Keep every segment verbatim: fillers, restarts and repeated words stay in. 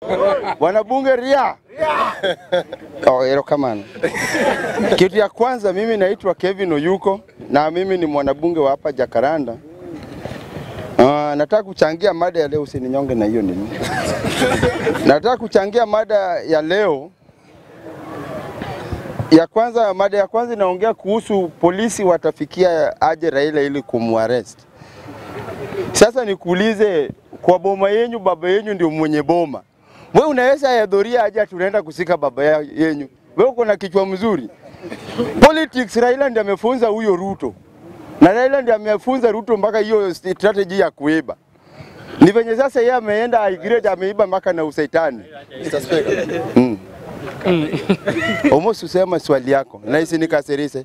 Wanabunge ria. Oh, hero kamano. Kitu ya kwanza, mimi naitwa Kevin Oyuko na mimi ni mwanabunge wa hapa Jakaranda. Uh, nataka kuchangia mada ya leo, usininyonge na hiyo nini. Nataka kuchangia mada ya leo. Ya kwanza, mada ya kwanza inaongea kuhusu polisi watafikia aje Raila ili kumuarrest. Sasa nikuulize, kwa boma yenyu, baba yenyu ndio mwenye boma. Wewe unaweza yadhoria aje tunaenda kusika baba yenyu? Wewe uko na kichwa mzuri? Politics, Raila ndiye amefunza huyo Ruto. Na Raila ndiye amefunza Ruto mpaka hiyo strategy ya kuiba. Ni venye sasa yeye ameenda aigrade, ameiba mpaka na usaitani. Mister Speaker. Mm. Almost usema swali yako na hisi nikasirise.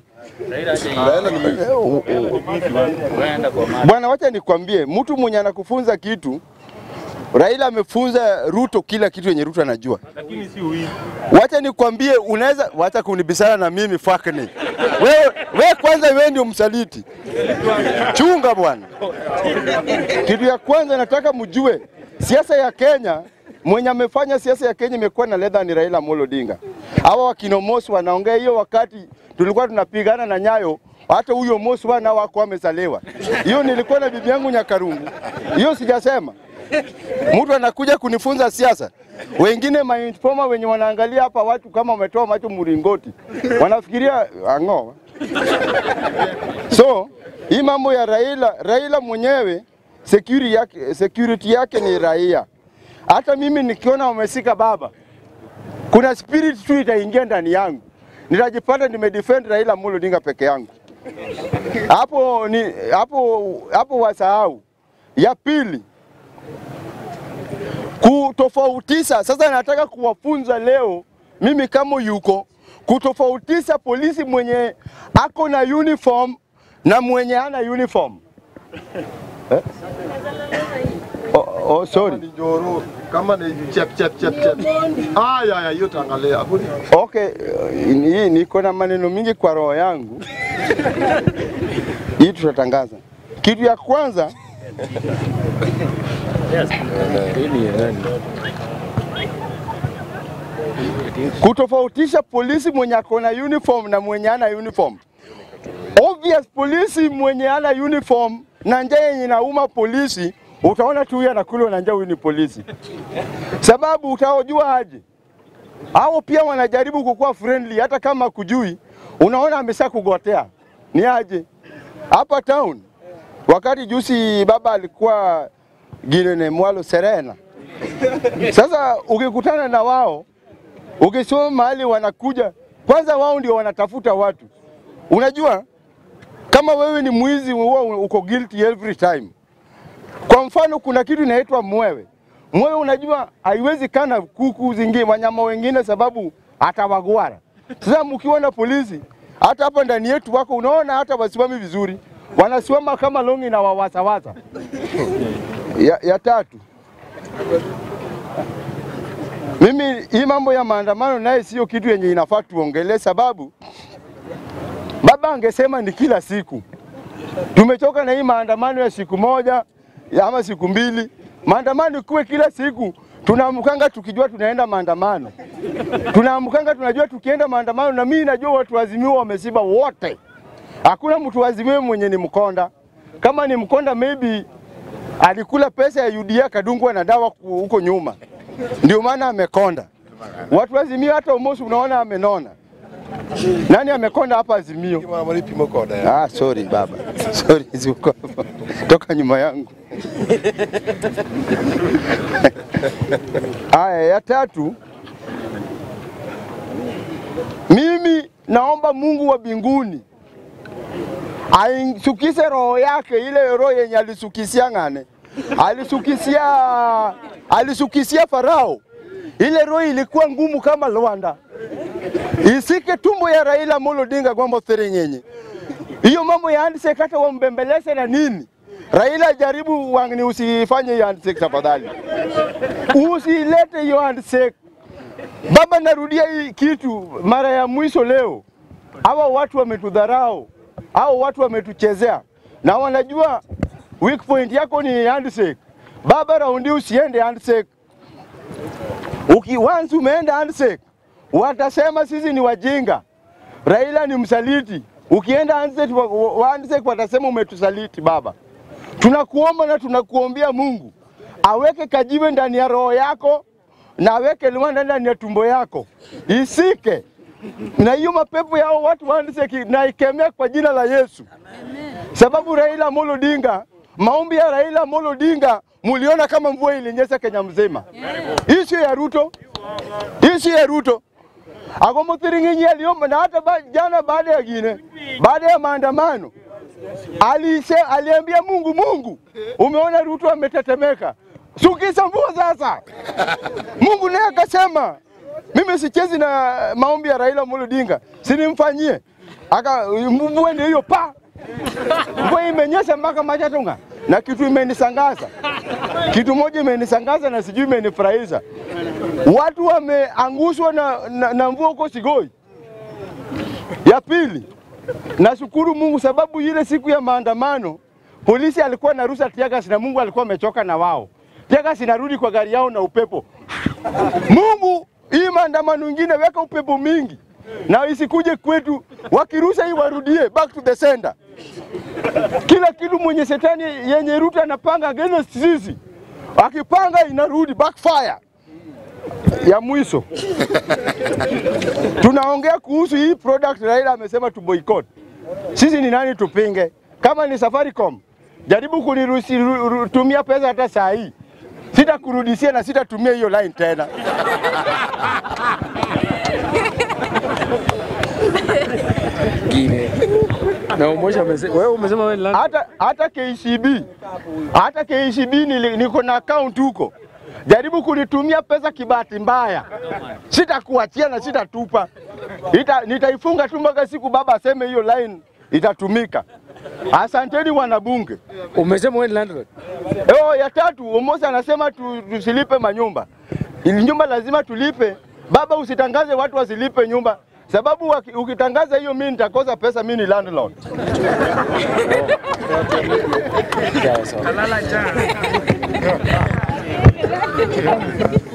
Bwana, wacha nikwambie, mtu mwenye anakufunza kitu, Raila amefunza Ruto kila kitu yenye Ruto anajua. Lakini si uizi. Wacha nikwambie, unaweza wacha kunibisana na mimi fakni. Wewe wewe kwanza wewe ndio msaliti. Chunga bwana. Kitu ya kwanza nataka mjue, siasa ya Kenya, mwenye amefanya siasa ya Kenya imekuwa na ledha ni Raila Odinga. Hawa wakino Mosi wanaongea hiyo wakati tulikuwa tunapigana na Nyayo, hata huyo Mosi wana wako amezalewa. Hiyo nilikuwa na bibi yangu Nyakarungu. Hiyo sijasema. Mtu anakuja kunifunza siasa. Wengine mainforma wenye wanaangalia hapa watu kama wametoa macho muringoti. Wanafikiria ango. So, hii mambo ya Raila, Raila mwenyewe security yake, security yake ni raia. Hata mimi nikiona wamesika baba, kuna spirit tu itaingia ndani yangu. Nitajipata nimedefend Raila Odinga peke yangu. Hapo ni hapo hapo wasahau. Ya pili, kutofautisha. Sasa nataka kuwafunza leo mimi kama yuko kutofautisha polisi mwenye ako na uniform na mwenye hana uniform. Eh? Oh, oh sorry. Kama ni chap chap chap chap. Ah ya ya hiyo tangalia. Okay, hii niko na maneno mingi kwa roho yangu. Hii tutatangaza. Kitu ya kwanza, kutofautisha polisi mwenye akona uniform na mwenye hana uniform. Obvious, polisi mwenye hana uniform na njaa yenye inauma polisi, utaona tu yeye anakulwa na njaa, huyu ni polisi. Sababu utaojua aje? Hao pia wanajaribu kukuwa friendly hata kama kujui. Unaona amesha kugotea. Ni aje? Hapa town, wakati juzi baba alikuwa Ginene Mwalo Serena. Sasa ukikutana na wao, ukisoma mahali wanakuja, kwanza wao ndio wanatafuta watu. Unajua, kama wewe ni mwizi huwa uko guilty every time. Kwa mfano kuna kitu inaitwa mwewe. Mwewe unajua haiwezi kana kuku zingine, wanyama wengine sababu atawagwara. Sasa mkiona polisi, hata hapa ndani yetu wako unaona hata wasimami vizuri. Wanasimama kama longi na wawasa wasa. Ya, ya tatu, mimi hii mambo ya maandamano naye sio kitu yenye inafaa tuongelee, sababu baba angesema ni kila siku. Tumechoka na hii maandamano ya siku moja ama siku mbili. Maandamano kuwe kila siku. Tunaamkanga tukijua tunaenda maandamano. Tunaamkanga tunajua tukienda maandamano, na mimi najua watu wazimiwa wamesiba wote. Hakuna mtu wazimiwe mwenye ni mkonda. Kama ni mkonda maybe alikula pesa ya U D A kadungwa na dawa huko nyuma. Ndio maana amekonda. Watu wazimio hata umosi unaona amenona. Nani amekonda hapa Azimio? Ah, sorry baba. Sorry zuko. Toka nyuma yangu. Aya, ya tatu, mimi naomba Mungu wa mbinguni aisukise roho yake, ile roho yenye alisukisia ngane. Alisukisia alisukisia Farao. Ile roho ilikuwa ngumu kama Rwanda. Isike tumbo ya Raila Odinga kwamba Serenyenye. Hiyo mambo ya handshake hata wambembeleze na nini? Raila jaribu wangni usifanye hiyo handshake tafadhali. Usilete hiyo handshake. Baba, narudia hii kitu mara ya mwisho leo. Hawa watu wametudharau. Hao watu wametuchezea. Na wanajua weak point yako ni handshake. Baba, raundi usiende handshake. Uki once umeenda Handshake, watasema sisi ni wajinga. Raila ni msaliti. Ukienda Handshake, wa Handshake watasema umetusaliti baba. Tunakuomba na tunakuombea Mungu aweke kajiwe ndani ya roho yako na aweke liwanda ndani ya tumbo yako. Isike. Na hiyo mapepo yao watu wa Handshake na ikemea kwa jina la Yesu. Amen. Sababu Raila Odinga, maombi ya Raila Odinga muliona kama mvua ilinyesha Kenya mzima. Yeah. Issue ya RUTO. Issue ya RUTO. Agomo tiringinyi aliomba na hata ba, jana baada ya gine, baada ya maandamano alise aliambia Mungu, Mungu umeona RUTO ametetemeka, sukisa mvua sasa. Mungu naye akasema mimi sichezi na maombi ya Raila Odinga, sinimfanyie. Aka mvua ndio hiyo pa. Mvua imenyesha mpaka Machatunga. Na kitu imenisangaza. Kitu moja imenisangaza na sijui imenifurahisha. Watu wameangushwa na, na, na mvua huko Sigoi. Ya pili, nashukuru Mungu sababu ile siku ya maandamano polisi alikuwa na ruhusa tiagas na Mungu alikuwa amechoka na wao. Tiagas inarudi kwa gari yao na upepo. Mungu, hii maandamano nyingine weka upepo mingi na isikuje kwetu, wakiruhusa hii warudie back to the sender. Kila kitu mwenye setani yenye RUTO anapanga against sisi, akipanga inarudi backfire. Ya mwisho tunaongea kuhusu hii product Raila amesema tu boycott. Sisi ni nani tupinge? Kama ni Safaricom, jaribu kuniruhusi tumia pesa hata saa hii. Sitakurudishia na sitatumia hiyo line tena. Na umesha wewe umesema wewe land. Hata hata K C B. Hata K C B ni niko na account huko. Jaribu kunitumia pesa kibati mbaya. Sitakuachia na sitatupa. Ita nitaifunga tu mpaka siku baba aseme hiyo line itatumika. Asanteni wanabunge. Umesema wewe landlord. Eh, ya tatu Omosa anasema tu, tusilipe manyumba. Ili nyumba lazima tulipe. Baba usitangaze watu wasilipe nyumba. Sababu waki, ukitangaza hiyo mimi nitakosa pesa, mimi ni landlord. Kalala jana.